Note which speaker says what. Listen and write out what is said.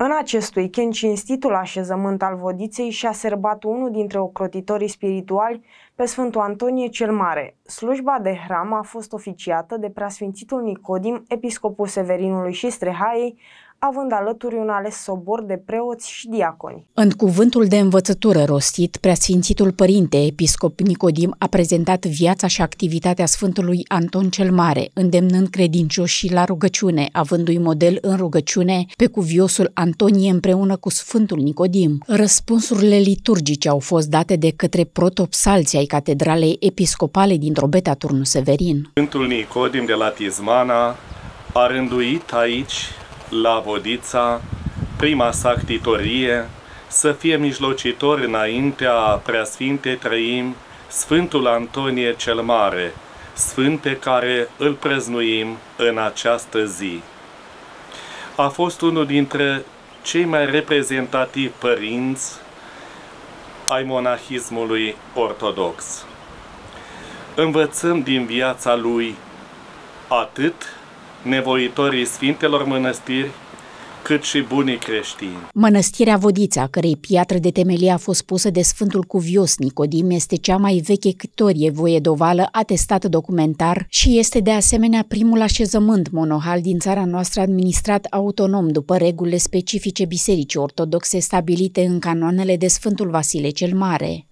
Speaker 1: În acest weekend, cinstitul așezământ al Vodiței și-a sărbat unul dintre ocrotitorii spirituali pe Sfântul Antonie cel Mare. Slujba de hram a fost oficiată de preasfințitul Nicodim, episcopul Severinului și Strehaiei, având alături un ales sobor de preoți și diaconi.
Speaker 2: În cuvântul de învățătură rostit, preasfințitul părinte episcop Nicodim a prezentat viața și activitatea Sfântului Anton cel Mare, îndemnând credincioșii la rugăciune, avându-i model în rugăciune pe cuviosul Antonie împreună cu Sfântul Nicodim. Răspunsurile liturgice au fost date de către protopsalții ai Catedralei Episcopale din Drobeta, Turnul Severin.
Speaker 3: Sfântul Nicodim de la Tizmana a rânduit aici, la Vodița, prima sa ctitorie, să fie mijlocitor înaintea Preasfintei Trăimi, Sfântul Antonie cel Mare, sfânt pe care îl prăznuim în această zi. A fost unul dintre cei mai reprezentativi părinți ai monahismului ortodox. Învățăm din viața lui atât nevoitorii Sfintelor Mănăstiri, cât și bunii creștini.
Speaker 2: Mănăstirea Vodița, a cărei piatră de temelie a fost pusă de Sfântul Cuvios Nicodim, este cea mai veche ctitorie voiedovală atestată documentar și este de asemenea primul așezământ monohal din țara noastră administrat autonom după regulile specifice Bisericii Ortodoxe stabilite în canoanele de Sfântul Vasile cel Mare.